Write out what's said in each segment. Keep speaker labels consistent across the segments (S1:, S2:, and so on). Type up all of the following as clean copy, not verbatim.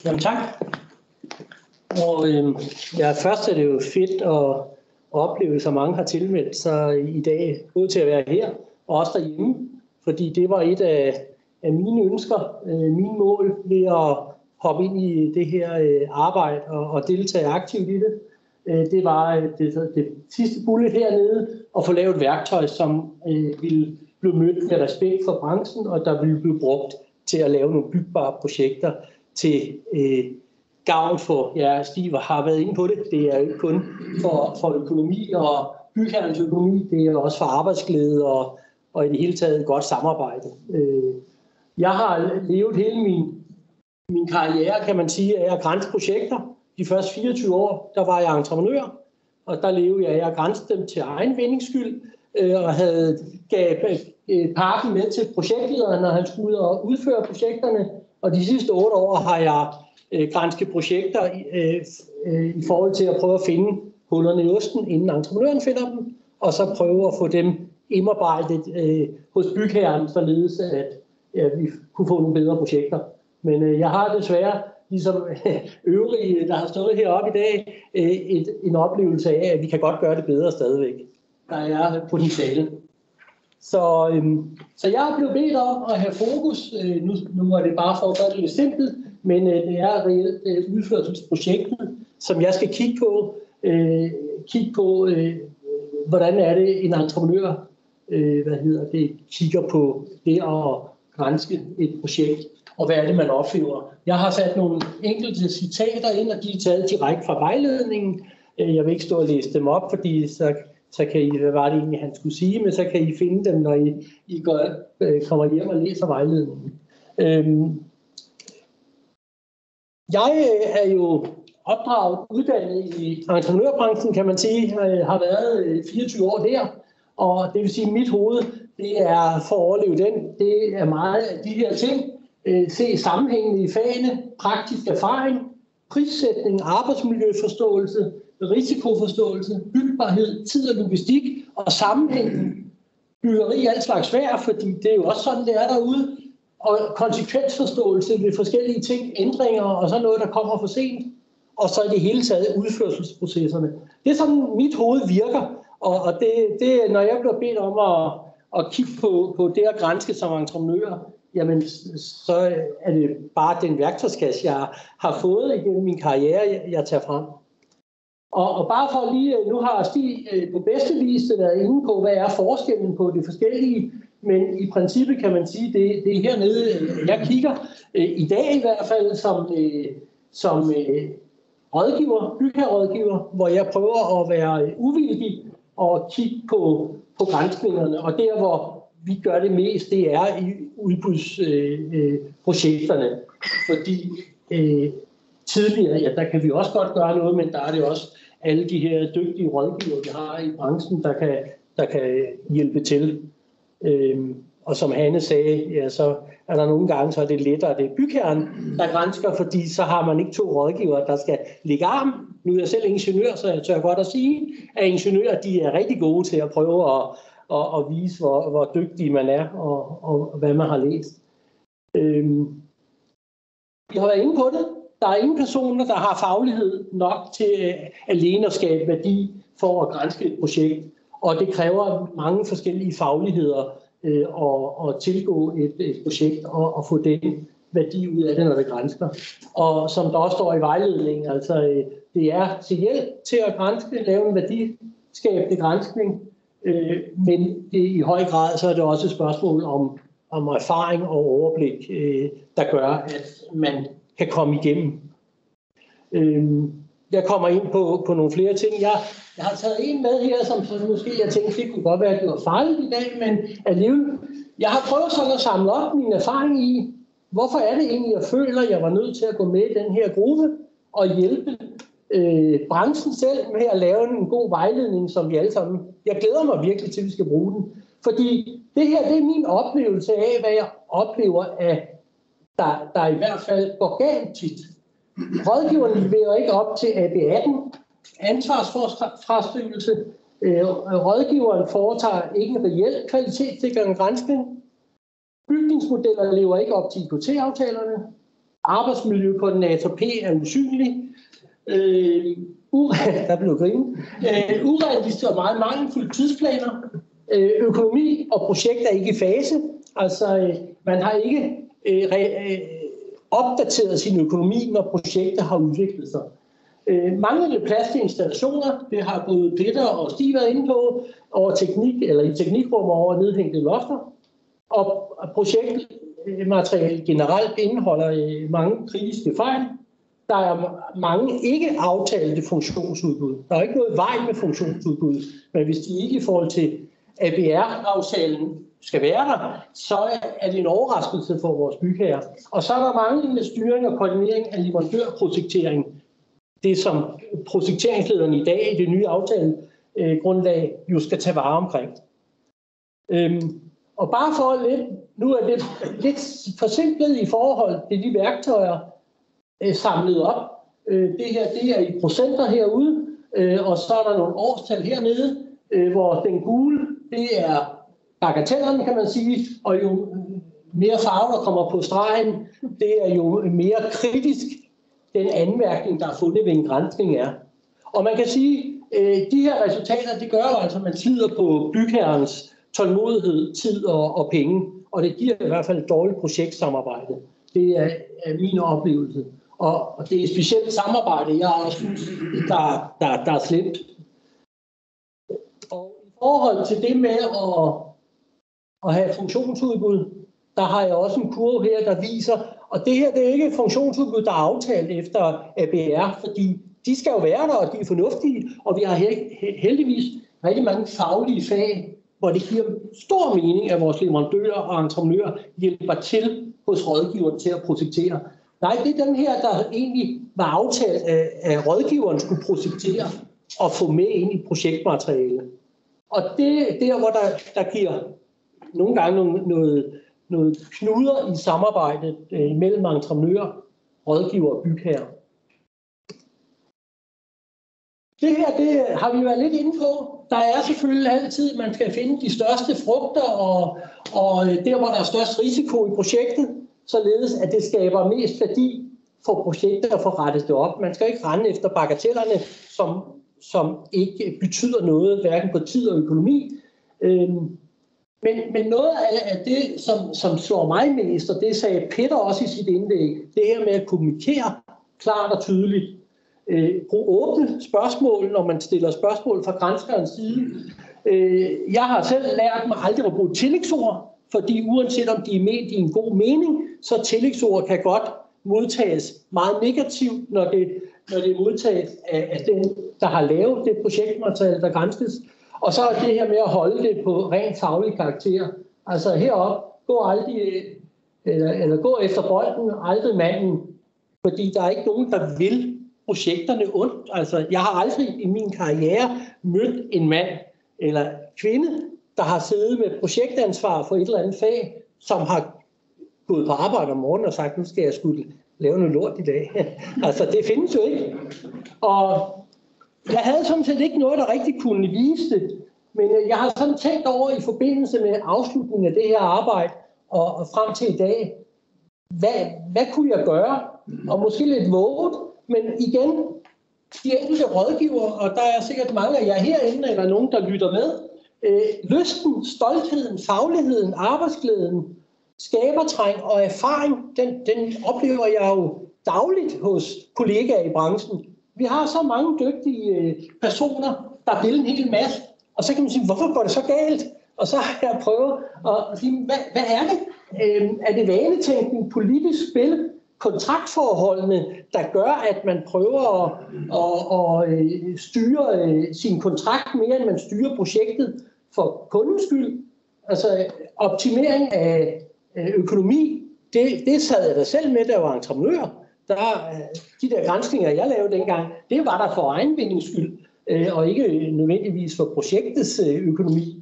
S1: Jamen tak. Og først er det jo fedt at opleve, så mange har tilmeldt sig i dag, både til at være her og også derhjemme, fordi det var et af mine ønsker, mine mål ved at hoppe ind i det her arbejde og deltage aktivt i det. Det var det sidste bullet hernede, at få lavet et værktøj, som ville blive mødt med respekt for branchen, og der ville blive brugt til at lave nogle byggebare projekter til gavn for, Stig har været inde på det, det er jo ikke kun for økonomi og bygherrens økonomi, det er også for arbejdsglæde og i det hele taget et godt samarbejde. Jeg har levet hele min karriere, kan man sige, af at grænse projekter. De første 24 år, der var jeg entreprenør, og der levede jeg af at grænse dem til egen vindings skyld, og gav pakken med til projektlederen, når han skulle ud og udføre projekterne. Og de sidste 8 år har jeg grænsket projekter i forhold til at prøve at finde hullerne i osten, inden entreprenøren finder dem, og så prøve at få dem indarbejdet hos bygherren, således at vi kunne få nogle bedre projekter. Men jeg har desværre, ligesom øvrige, der har stået heroppe i dag, en oplevelse af, at vi kan godt gøre det bedre stadigvæk. Der er potentiale. Så jeg er blevet bedt om at have fokus. Nu er det bare for at gøre det lidt simpelt, men det er reelt udførelsesprojektet, som jeg skal kigge på, hvordan er det en entreprenør kigger på det at granske et projekt, og hvad er det, man oplever. Jeg har sat nogle enkelte citater ind, og de er taget direkte fra vejledningen. Jeg vil ikke stå og læse dem op, fordi så kan I, hvad var det egentlig, han skulle sige, men så kan I finde dem, når I kommer hjem og læser vejledningen. Jeg er jo uddannet i entreprenørbranchen, kan man sige. Jeg har været 24 år der, og det vil sige, at mit hoved, det er for at overleve den. Det er meget af de her ting. Se sammenhængen i fagene, praktisk erfaring, prissætning, arbejdsmiljøforståelse, risikoforståelse, bygbarhed, tid og logistik og sammenhængen, byggeri alt slags vejr, fordi det er jo også sådan, det er derude, og konsekvensforståelse ved forskellige ting, ændringer og så noget, der kommer for sent, og så i det hele taget udførselsprocesserne. Det er sådan, mit hoved virker, og det når jeg bliver bedt om at kigge på det at granske som entreprenør, jamen så er det bare den værktøjskasse, jeg har fået igennem min karriere, jeg tager frem. Og bare for lige, nu har Stig på bedste vis været inde på, hvad er forskellen på det forskellige, men i princippet kan man sige, det er hernede, jeg kigger, i dag i hvert fald som rådgiver, bygherrerådgiver, hvor jeg prøver at være uvildig og kigge på granskningerne, og der hvor vi gør det mest, det er i udbudsprojekterne, fordi tidligere, der kan vi også godt gøre noget, men der er det også alle de her dygtige rådgivere, vi har i branchen, der kan hjælpe til. Og som Hanne sagde, så er der nogle gange, så er det lettere, det er bygherren, der gransker, fordi så har man ikke 2 rådgivere, der skal ligge arm. Nu er jeg selv ingeniør, så jeg tør godt at sige, at ingeniører, de er rigtig gode til at prøve at vise, hvor dygtig man er, og hvad man har læst. Vi har været inde på det. Der er ingen personer, der har faglighed nok til alene at skabe værdi for at granske et projekt. Og det kræver mange forskellige fagligheder at tilgå et projekt og få den værdi ud af det, når det gransker. Og som der også står i vejledningen, altså det er til hjælp til at granske, lave en værdiskabende granskning. Men i høj grad så er det også et spørgsmål om erfaring og overblik, der gør, at man kan komme igennem. Jeg kommer ind på nogle flere ting. Jeg har taget en med her, som måske jeg tænkte, det kunne godt være, at det var farligt i dag, men alligevel. Jeg har prøvet sådan at samle op min erfaring i, hvorfor er det egentlig, jeg føler, at jeg var nødt til at gå med i den her gruppe og hjælpe branchen selv med at lave en god vejledning, som vi alle sammen. Jeg glæder mig virkelig til, at vi skal bruge den. Fordi det her, det er min oplevelse af, hvad jeg oplever, at der i hvert fald går galt tit. Rådgiverne leverer ikke op til AB18, ansvarsfraskrivelse. Rådgiveren foretager ikke en reel kvalitetssikrende granskning. Bygningsmodeller lever ikke op til IKT-aftalerne. arbejdsmiljøkoordinator P er usynlig. Der blev grinet. Urealistiske og meget mangelfulde tidsplaner. Økonomi og projekt er ikke i fase. Altså, man har ikke opdateret sin økonomi, når projektet har udviklet sig. Manglende plads til installationer, det har både Peter og Stig været inde på, over teknik, eller i teknikrum over nedhængte lofter. Og projektmateriale generelt indeholder mange kritiske fejl. Der er mange ikke aftalte funktionsudbud. Der er ikke noget vej med funktionsudbud, men hvis de ikke i forhold til ABR-aftalen skal være der, så er det en overraskelse for vores bygherrer. Og så er der manglende styring og koordinering af leverandørprojektering. Det som projekteringslederne i dag i det nye aftalegrundlag jo skal tage vare omkring. Og bare for lidt, nu er det lidt forsimplet i forhold til de værktøjer samlet op. Det her, det er i procenter herude, og så er der nogle årstal hernede, hvor den gule, det er bagatellerne, kan man sige, og jo mere farve, der kommer på stregen, det er jo mere kritisk, den anmærkning, der er fundet ved en granskning er. Og man kan sige, de her resultater, det gør jo altså, at man slider på bygherrens tålmodighed, tid og penge, og det giver i hvert fald et dårligt projektsamarbejde. Det er min oplevelse. Og det er specielt samarbejde, jeg også synes, der er slemt. Og i forhold til det med at have funktionsudbud, der har jeg også en kurve her, der viser, og det her, det er ikke et funktionsudbud, der er aftalt efter ABR, fordi de skal jo være der, og de er fornuftige, og vi har heldigvis rigtig mange faglige fag, hvor det giver stor mening, at vores leverandører og entreprenører hjælper til hos rådgiveren til at projektere. Nej, det er den her, der egentlig var aftalt, at rådgiveren skulle projektere og få med ind i projektmaterialet. Og det er der, hvor der giver nogle gange noget knuder i samarbejdet mellem entreprenører, rådgiver og bygherrer. Det her, det har vi været lidt inde på. Der er selvfølgelig altid, man skal finde de største frugter, og der, hvor der er størst risiko i projektet, således at det skaber mest værdi for projektet at få rettet det op. Man skal ikke rende efter bagatellerne, som ikke betyder noget, hverken på tid og økonomi. Men noget af det, som slår mig mest, og det sagde Peter også i sit indlæg, det her med at kommunikere klart og tydeligt. Brug åbne spørgsmål, når man stiller spørgsmål fra granskerens side. Jeg har selv lært mig aldrig at bruge tillægsord, fordi uanset om de er ment i en god mening, så tillægsord kan godt modtages meget negativt, når det er modtaget af den, der har lavet det projektmateriale, der granskes. Og så er det her med at holde det på rent faglig karakter. Altså herop, gå efter bolden, aldrig manden, fordi der er ikke nogen, der vil projekterne ondt. Altså, jeg har aldrig i min karriere mødt en mand eller kvinde, der har siddet med projektansvar for et eller andet fag, som har gået på arbejde om morgenen og sagt, nu skal jeg skulle lave noget lort i dag. Altså, det findes jo ikke. Og jeg havde sådan set ikke noget, der rigtig kunne vise det, men jeg har sådan tænkt over i forbindelse med afslutningen af det her arbejde og frem til i dag, hvad kunne jeg gøre? Og måske lidt våget, men igen, de enkelte rådgiver, og der er sikkert mange af jer herinde, eller nogen, der lytter med, lysten, stoltheden, fagligheden, arbejdsglæden, skabertræng og erfaring, den oplever jeg jo dagligt hos kollegaer i branchen. Vi har så mange dygtige personer, der vil en hel masse, og så kan man sige, hvorfor går det så galt? Og så har jeg prøvet at sige, hvad er det? Er det vanetænkning, politisk spil, kontraktforholdene, der gør, at man prøver at styre sin kontrakt mere, end man styrer projektet for kundens skyld? Altså optimering af økonomi, det sad jeg da selv med, der var entreprenør. De der granskninger, jeg lavede dengang, det var der for egenvindings skyld, og ikke nødvendigvis for projektets økonomi.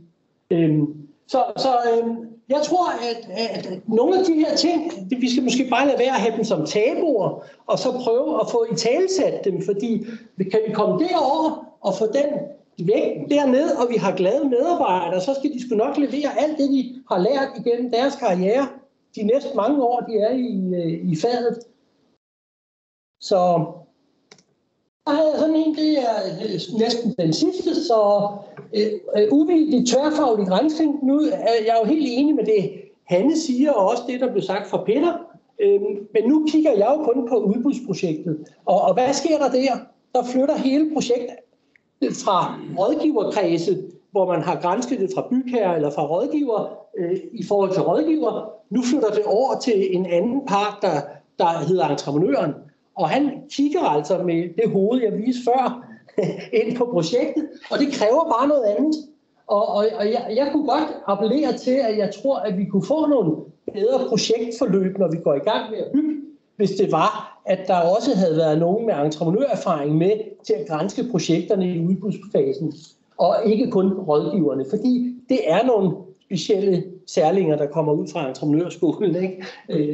S1: Jeg tror, at nogle af de her ting, vi skal måske bare lade være at have dem som tabuer, og så prøve at få italesat dem, fordi kan vi komme derover og få den væk derned, og vi har glade medarbejdere, så skal de sgu nok levere alt det, de har lært igennem deres karriere, de næste mange år, de er i faget. Så der havde jeg sådan en, det er næsten den sidste, så uvildig tværfaglig granskning. Nu er jeg jo helt enig med det, Hanne siger, og også det, der blev sagt fra Peter. Men nu kigger jeg jo kun på udbudsprojektet. Og hvad sker der der? Der flytter hele projektet fra rådgiverkredse, hvor man har gransket det fra bygherre eller fra rådgiver i forhold til rådgiver. Nu flytter det over til en anden part, der hedder entreprenøren. Og han kigger altså med det hoved, jeg viste før, ind på projektet, og det kræver bare noget andet. Og jeg kunne godt appellere til, at jeg tror, at vi kunne få nogle bedre projektforløb, når vi går i gang med at bygge, hvis det var, at der også havde været nogen med entreprenørerfaring med til at granske projekterne i udbudsfasen, og ikke kun rådgiverne, fordi det er nogle specielle særlinger, der kommer ud fra entreprenørskolen, ikke?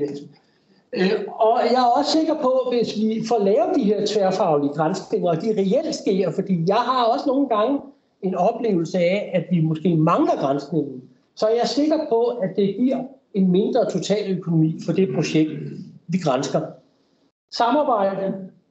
S1: Og jeg er også sikker på, at hvis vi får lavet de her tværfaglige granskninger, og de reelt sker, fordi jeg har også nogle gange en oplevelse af, at vi måske mangler granskningen, så er jeg sikker på, at det giver en mindre totaløkonomi for det projekt, vi gransker. Samarbejde.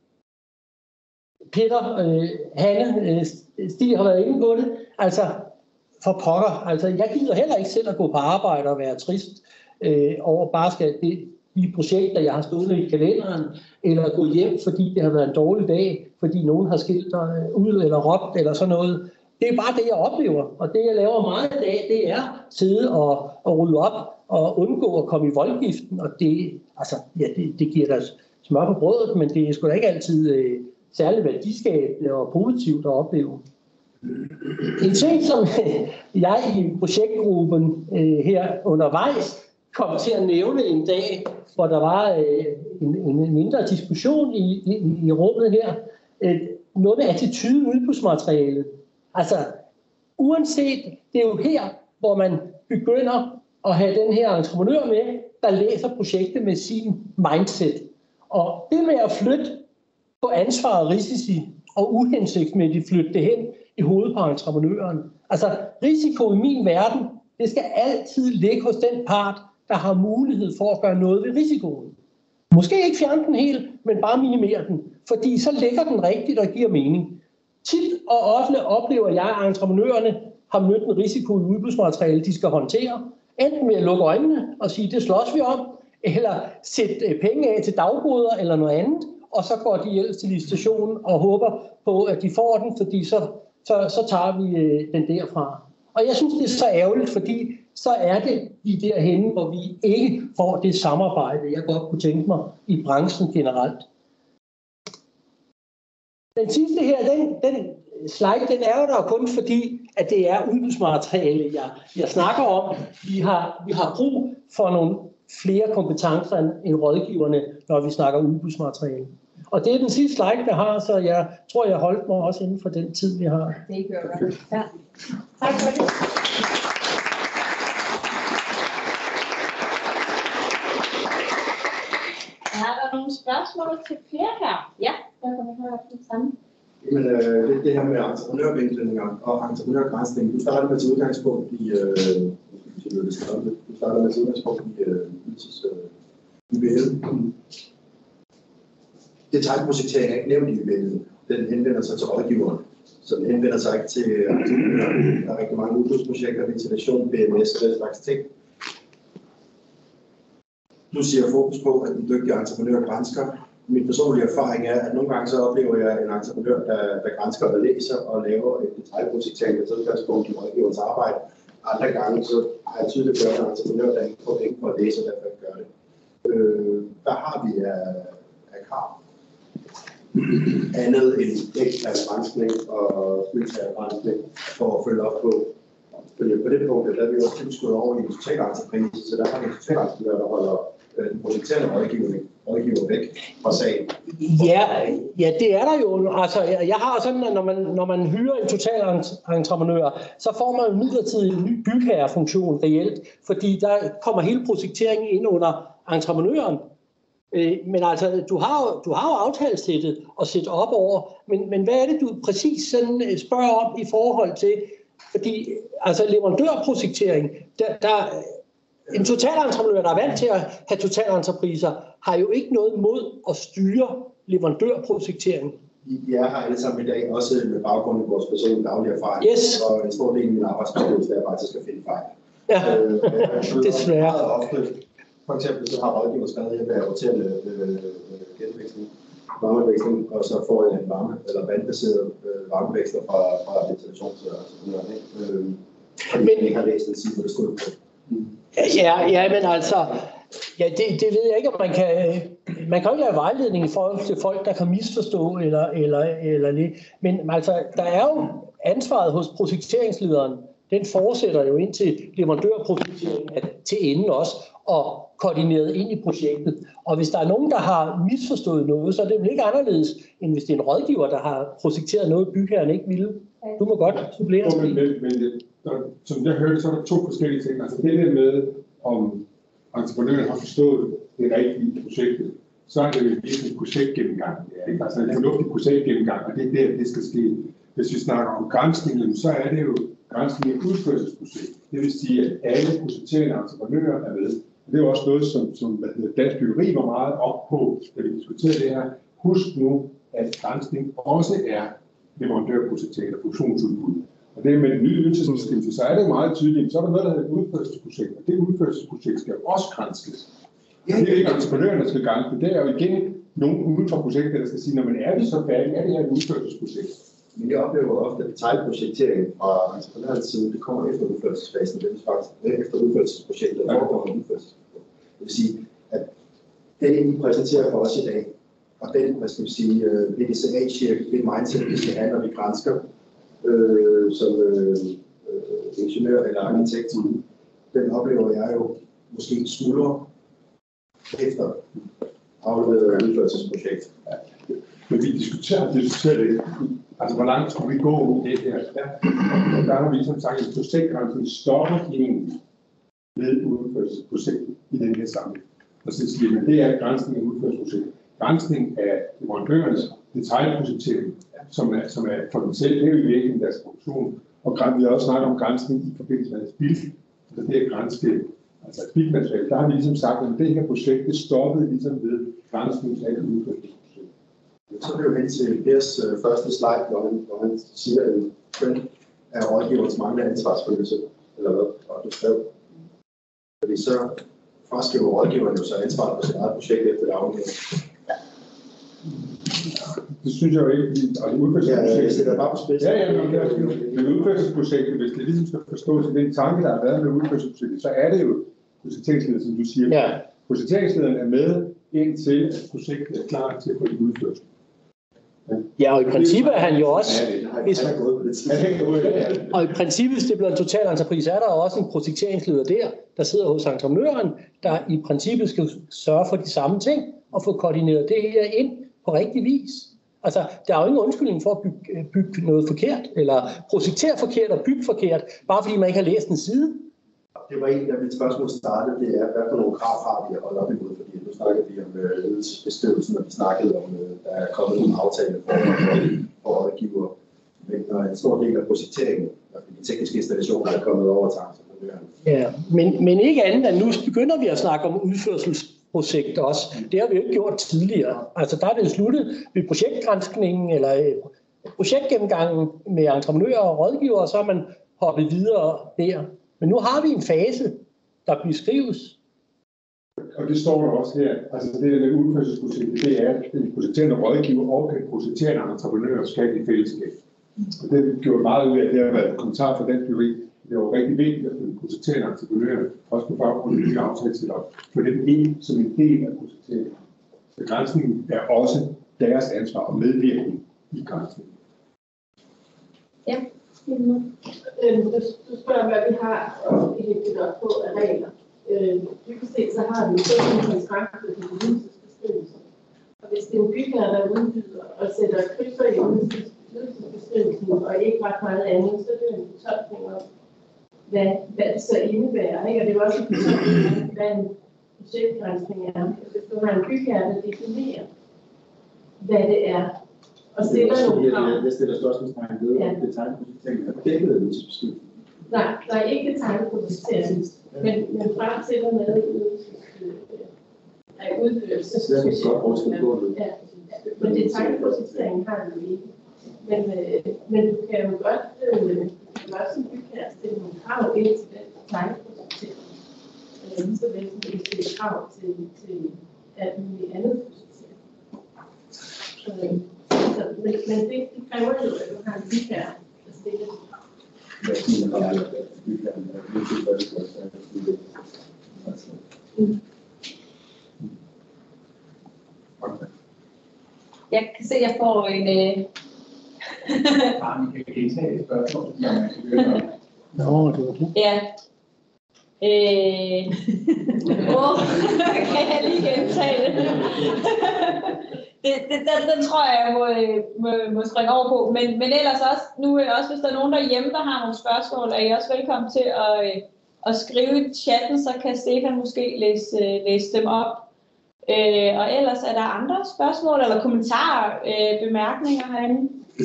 S1: Peter, Hanne, Stig har været inde på det. Altså, for pokker. Altså, jeg gider heller ikke selv at gå på arbejde og være trist over bare skal de projekter, jeg har stået i kalenderen, eller gå hjem, fordi det har været en dårlig dag, fordi nogen har skilt ud eller råbt eller sådan noget. Det er bare det, jeg oplever. Og det, jeg laver meget i dag, det er at sidde og rydde op og undgå at komme i voldgiften. Og det, altså, ja, det giver dig smør på brødet, men det er sgu da ikke altid særlig værdiskabende og positivt at opleve. En ting, som jeg i projektgruppen her undervejs kom til at nævne en dag, hvor der var en mindre diskussion i rummet her, noget med attitude udbudsmaterialet. Altså, uanset, det er jo her, hvor man begynder at have den her entreprenør med, der læser projektet med sin mindset. Og det med at flytte på ansvar og risici, og uhensigtsmæssigt flytte det hen i hovedet på entreprenøren. Altså, risiko i min verden, det skal altid ligge hos den part, der har mulighed for at gøre noget ved risikoen. Måske ikke fjerne den helt, men bare minimere den, fordi så ligger den rigtigt og giver mening. Tit og ofte oplever jeg, at entreprenørerne har mødt en risiko i udbudsmateriale, de skal håndtere. Enten ved at lukke øjnene og sige, det slås vi om, eller sætte penge af til dagboder eller noget andet, og så går de ellers til licitationen og håber på, at de får den, fordi så tager vi den derfra. Og jeg synes, det er så ærgerligt, fordi så er det de derhenne, hvor vi ikke får det samarbejde, jeg godt kunne tænke mig i branchen generelt. Den sidste her, den slide, den er jo der kun fordi, at det er udbudsmateriale, jeg snakker om. Vi har brug for nogle flere kompetencer end rådgiverne, når vi snakker udbudsmateriale. Og det er den sidste slide, jeg har, så jeg tror, jeg holdt mig også inden for den tid, vi har.
S2: Det gør det. Ja. Tak for det. Er der nogle spørgsmål til Per her? Ja, der kan man høre det samme.
S3: Jamen, det her med entreprenørvinklinger og entreprenørgrænsning. Du starter med til udgangspunkt i IBL. Detailprojektering er ikke nævnt i IBL. Den henvender sig til rådgiveren. Så den henvender sig ikke til entreprenøren. Der er rigtig mange udbudsprojekter, ventilation, BMS og den slags ting. Du siger fokus på, at den dygtige entreprenør gransker. Min personlige erfaring er, at nogle gange så oplever jeg en entreprenør, der gransker og læser og laver et detailprojektering, der udgangspunkt i rådgiverens arbejde. Andre gange så har jeg tydeligt gjort en entreprenør, der ikke får penge for at læse, og derfor ikke gør det. Hvad har vi af krav? Andet end ekstern og spiltagergranskning for at følge op på. Fordi på det punkt, der er vi også typisk gået over i en totalentreprise, så der har vi en totalentreprenør, der holder den projekterende rådgiver væk fra sagen.
S1: Ja, det er der jo. Altså, jeg har sådan, at når man hyrer en totalentreprenør, så får man en midlertidig ny bygherrefunktion reelt, fordi der kommer hele projekteringen ind under entreprenøren. Men altså, du har jo aftalesættet og sætte op over, men hvad er det, du præcis sådan spørger om i forhold til, fordi altså leverandørprojektering, en totalentreprenør, der er vant til at have totalentrepriser, har jo ikke noget mod at styre leverandørprojektering.
S3: Vi er her alle sammen i dag, også med baggrund i vores personlige daglige erfaring.
S1: Yes.
S3: Og en stor del af min arbejdsbeskrivelse er faktisk at finde fejl.
S1: Ja, desværre.
S3: For eksempel så har rådgiver skrevet, at jeg vil roterende genveksling, varmeveksling, og så får jeg en vandbaseret varmeveksler fra ventilations og sådan noget. Fordi jeg ikke har læst den sige, hvor det stod på.
S1: Ja, men altså, det ved jeg ikke, om man kan jo ikke lave vejledning i forhold til folk, der kan misforstå eller lidt. Men altså, der er jo ansvaret hos projekteringslederen. Den fortsætter jo ind til leverandørprojekteringen til enden også, og koordineret ind i projektet. Og hvis der er nogen, der har misforstået noget, så er det vel ikke anderledes, end hvis det er en rådgiver, der har projekteret noget, bygherren ikke ville. Du må godt supplere.
S4: Men som jeg hørte, så er der to forskellige ting. Altså det der med, om entreprenøren har forstået det rigtige projektet, så er det jo en projektgennemgang. Ja, altså en fornuftig projektgennemgang, og det er der, det skal ske. Hvis vi snakker om granskningen, så er det jo granskning af udførelsesprojekt. Det vil sige, at alle projekterende entreprenører er med. Og det er jo også noget, som Dansk Byggeri var meget op på, da vi diskuterede det her. Husk nu, at granskning også er leverandørprojektering og funktionsudbud. Og det med den nye ydelsesbeskrivelse, så er det jo meget tydeligt. Så er der noget, der hedder et udførelsesprojekt, og det udførelsesprojekt skal også granskes. Det er ikke entreprenøren, der skal granske. Det er jo igen nogen uden for projektet, der skal sige, når man er det så færdigt, er det her et udførelsesprojekt.
S3: Men jeg oplever ofte, at detaljprojektering fra entreprenørens side, det kommer efter udførelsesfasen. Det er faktisk efter udførelsesprojektet, der foregår en udførelsesprojekt. Det vil sige, at det, I præsenterer for os i dag, og den, hvad skal vi sige, PDCA-check, det mindset, vi skal have, når vi gransker som ingeniør eller arkitekt, den oplever jeg jo måske smuldrer efter afleveret udførelsesprojekt.
S4: Men vi diskuterer det. Altså, hvor langt skulle vi gå i det her? Der har vi som sagt, at projektgrænsen stopper egentlig ved udførelsesprojektet i den her sammenhæng. Og så siger man, det er grænsning af udførelsesprojektet. Grænsning af leverandørens detaljprojektering, som er for dem selv, det er jo i virkeligheden deres funktion. Og vi har også snakket om grænsning i forbindelse med spil. Så det er grænske, altså et spildmateriale. Der har vi ligesom sagt, at det her projekt, det stoppede ligesom ved grænsning af udførelsesprojektet.
S3: Så er det jo hen til Pers første slide, hvor han siger, at den er rådgiverens manglende ansvarsfølelse, eller hvad, og du skrev. Fordi så fraskriver rådgiveren jo så ansvaret på sit eget projekt efter det afhænger.
S4: Det synes jeg jo ikke, at udførelsesprojektet...
S3: Ja, jeg sætter bare på spidsen.
S4: Men udførelsesprojektet, hvis det ligesom skal forstås i den tanke, der har været med udførelsesprojektet, så er det jo projekteringslederen, som du siger. Ja. Projekteringslederen er med indtil, at projektet er klar til at få det udført.
S1: Ja, og i princippet er han jo også... Og i princippet, hvis det bliver en total entreprise, er der også en projekteringsleder der sidder hos entreprenøren, der i princippet skal sørge for de samme ting og få koordineret det her ind på rigtig vis. Altså, der er jo ingen undskyldning for at bygge noget forkert, eller projektere forkert og bygge forkert, bare fordi man ikke har læst en side.
S3: Det var en af mit spørgsmål startede, det er, hvad for nogle krav har vi at holde op imod, fordi nu snakkede vi om ledelsesbeskrivelsen, og vi snakkede om, der er kommet en aftale for rådgiver. Men når en stor del af projekteringen, og de tekniske installationer, er kommet over til entreprenøren.
S1: Ja, men ikke andet end nu begynder vi at snakke om udførselsprojekter også. Det har vi jo ikke gjort tidligere. Altså der er det sluttet ved projektgranskningen eller projektgennemgangen med entreprenører og rådgivere, så er man hoppet videre der. Men nu har vi en fase, der beskrives.
S4: Og det står der også her. Altså det der med udførelsesprojektet, det er, at den projekterende rådgiver og den projekterende entreprenør skal i fællesskab. Og det har gjort meget ud af, at det har været en kommentar fra Dansk Byggeri. Det var rigtig vigtigt, at den projekterende entreprenør, også på baggrund af de aftale til op, for den ind som en del af projekteringen. Så grænsningen er også deres ansvar og medvirkning i grænsningen.
S2: Ja.
S5: Du spørger, hvad vi har hægtet op på af regler. Dybest set så har vi jo en kontrakt med ydelsesbeskrivelser. Og hvis det er en bygherre, der udbyder og sætter krydser i ydelsesbeskrivelsen og ikke ret meget andet, så er det en fortolkning om, hvad det så indebærer. Ikke? Og det er også en fortolkning om, hvad en projektgrænsning er. Hvis du har en bygherre, der definerer, hvad det er, og stiller nogle krav.
S3: Det stiller spørgsmålstegn ved, om detaljprojekteringen er dækket af ydelsesbeskrivelsen.
S5: Nej, der er ikke detaljprojektering, men frem til og med udførelsesprojektet.
S3: Det er et godt rådskud på det.
S5: Ja, Men detailprojekteringen har du ikke. Men du kan jo godt som bygherre stille nogle krav ind til den detailprojektering. Lige så vel som du stille krav til alt muligt andet projektering. Men det kræver jo, at du har en bygherre, der stiller
S2: Jeg kan se, at jeg får en...
S6: Bare vi kan gentage et spørgsmål, når man kan høre.
S1: Nå, det var det.
S2: Ja. Kan jeg lige gentage det? Den tror jeg, jeg må springe over på. Men ellers også, nu også hvis der er nogen derhjemme, der har nogle spørgsmål, er I også velkommen til at skrive i chatten, så kan Stefan måske læse dem op. Og ellers er der andre spørgsmål eller kommentarer, bemærkninger herinde?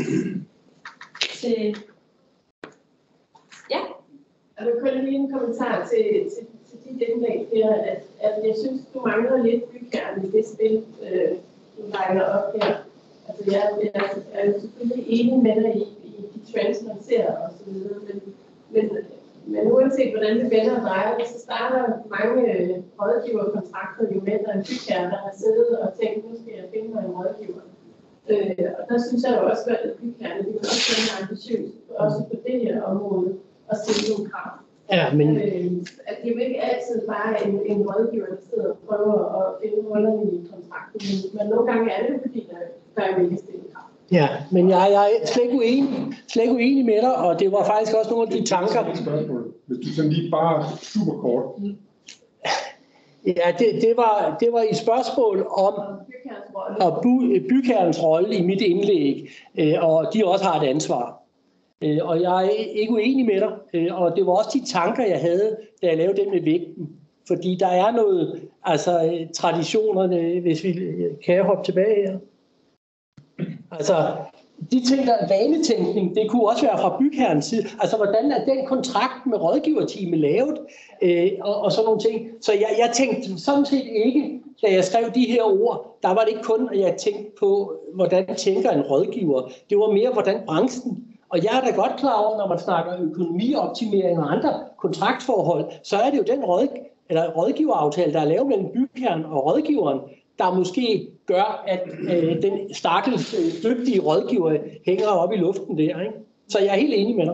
S2: Ja.
S5: Og der kunne lige en kommentar til dit indlæg her, at jeg synes, du mangler lidt bygherren i det spil, du legner op her. Altså, jeg er jo selvfølgelig enig med dig i de trends, man ser og så videre, men uanset hvordan det vender og drejer, så starter mange rådgiverkontrakter jo med, at der er en bygherre, der har siddet og tænkt, nu skal jeg finde mig en rådgiver. Og der synes jeg jo også, at bygherrerne vil også være ambitiøst, også på det her område, og stille nogle krav.
S1: Ja, men...
S5: At det er jo ikke altid bare en rådgiver, der sidder og prøver at finde hullerne i kontrakten, men nogle gange er det jo fordi, der er jo ikke stille krav.
S1: Ja, men jeg er slet ikke uenig med dig, og det var faktisk også nogle af de tanker.
S4: Hvis du sådan lige bare super kort.
S1: Ja, det var et spørgsmål om bygherrens rolle i mit indlæg, og de også har et ansvar. Og jeg er ikke uenig med dig, og det var også de tanker, jeg havde, da jeg lavede den med vægten. Fordi der er noget, altså traditionerne, hvis vi kan hoppe tilbage her. Altså, de ting, der er vanetænkning, det kunne også være fra bygherrens side. Altså, hvordan er den kontrakt med rådgiverteamet lavet, og sådan nogle ting. Så jeg tænkte sådan set ikke, da jeg skrev de her ord, der var det ikke kun, at jeg tænkte på, hvordan tænker en rådgiver. Det var mere, hvordan branchen. Og jeg er da godt klar over, når man snakker økonomioptimering og andre kontraktforhold, så er det jo den rådgiveraftale, der er lavet mellem bygherren og rådgiveren, der måske gør, at den stakkels dygtige rådgiver hænger op i luften der. Ikke? Så jeg er helt enig med dig.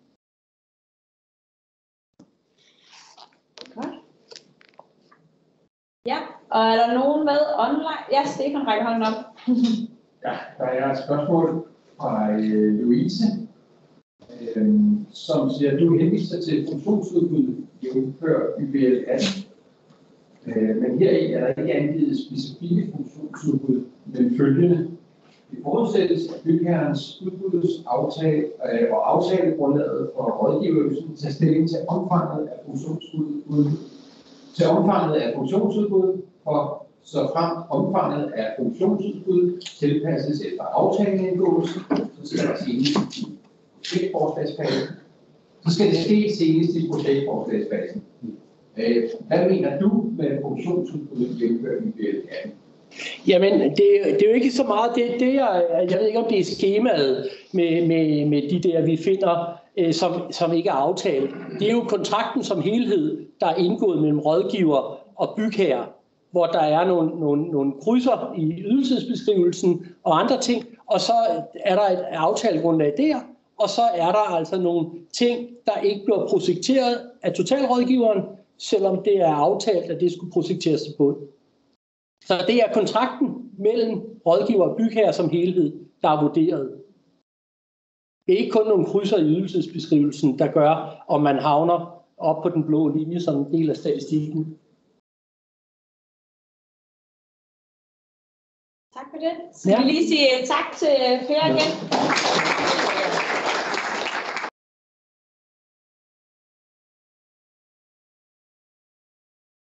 S2: Godt. Ja, og er der nogen med online? Ja, Stefan rækker hånden op.
S6: Ja, der er et spørgsmål fra Louise, som siger, at du henviser til funktionsudbud jævnfør YBL 18. Men heri er der ikke angivet specifikke funktionsudbud, men følgende. Det forudsættes, at bygherrens udbudsaftale og aftalegrundlaget for rådgivelsen tager stilling til omfanget af funktionsudbud, og så frem omfanget af funktionsudbud tilpasses efter aftaleindgåelse, så skal der senest i projektforslagsfasen. Så skal det ske senest i projektforslagsfasen. Hvad mener du med funktionsudbud jævnfør YBL 18?
S1: Jamen, det er jo ikke så meget jeg ved ikke, om det er skemaet med de der, vi finder, som ikke er aftalt. Det er jo kontrakten som helhed, der er indgået mellem rådgiver og bygherre, hvor der er nogle krydser i ydelsesbeskrivelsen og andre ting, og så er der et aftalegrundlag der, og så er der altså nogle ting, der ikke bliver projekteret af totalrådgiveren, selvom det er aftalt, at det skulle projekteres til bund. Så det er kontrakten mellem rådgiver og bygherre som helhed, der er vurderet. Det er ikke kun nogle krydser i ydelsesbeskrivelsen, der gør, om man havner op på den blå linje som en del af statistikken.
S2: Tak for det. Skal vi lige sige tak til Per igen?